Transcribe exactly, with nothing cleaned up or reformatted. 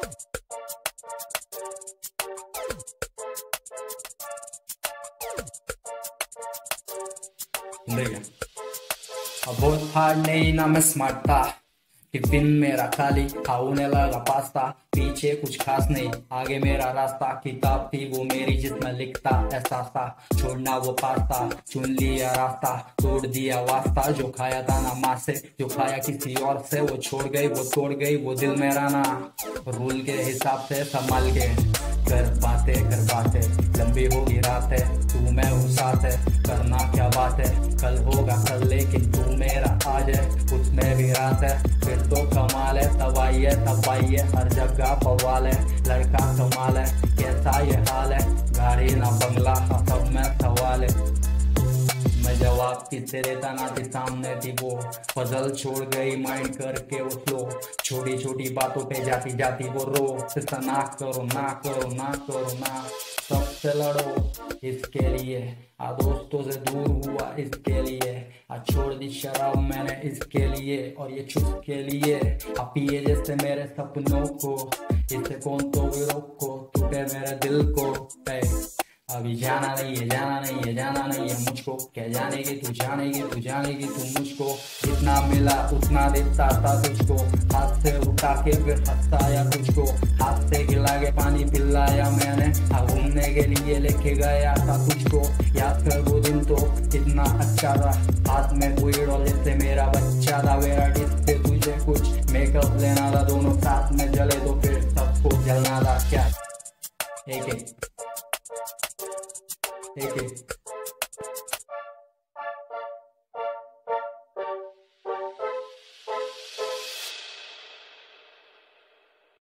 देखिए, अब बहुत हार्ड नहीं ना मैं स्मार्ट था। टिफिन मेरा खाली, खाने लगा पास्ता, पीछे कुछ खास नहीं, आगे मेरा रास्ता। किताब थी वो मेरी जिसमें लिखता एहसास था, छोड़ना वो पास्ता, चुन लिया रास्ता, तोड़ दिया वास्ता। जो खाया था ना माँ से, जो खाया किसी और से, वो छोड़ गई वो तोड़ गई वो दिल मेरा ना। रूल के हिसाब से संभाल के कर बातें कर बातें, लंबी होगी रात है, तू मैं हूँ साथ है, करना क्या बात है। कल होगा कल लेकिन तू मेरा आज है, उसमें भी रात है, फिर तो कमाल है। तब आई है तब आई है, हर जगह बवाल है, लड़का कमाल है, कैसा ये हाल है। गाड़ी ना बंगला सब में सवाल है, मैं जवाब किससे देता ना थी, सामने थी वो पजल, छोड़ गई माइंड करके वो स्लो। छोटी छोटी बातों पे जाती जाती वो रो, सिर्फ ना करो ना करो ना करो ना, सबसे लड़ो इसके लिए, आ दोस्तों से दूर हुआ इसके लिए, आ छोड़ दी शराब मैंने इसके लिए, और ये चुप के लिए। आ पिए जैसे मेरे सपनों को, इसे कौन तो भी रोको, टूटे मेरे दिल को। ए, अभी जाना नहीं है जाना नहीं है जाना नहीं है मुझको, क्या जानेगी तू जानेगी तू जानेगी तू मुझको। जितना मिला उतना देता था तुझको, हाथ से उठा के फिर हंसाया तुझको, हाथ से गिला के पानी पिलाया मैंने, घूमने के लिए लेके गया था तुझको। याद कर वो दिन तो कितना अच्छा था, हाथ में कोई डॉल से मेरा बच्चा था, मेरा डिस पे तुझे कुछ मेकअप लेना था, दोनों साथ में जले तो फिर सबको जलना था क्या। एक एक एक एक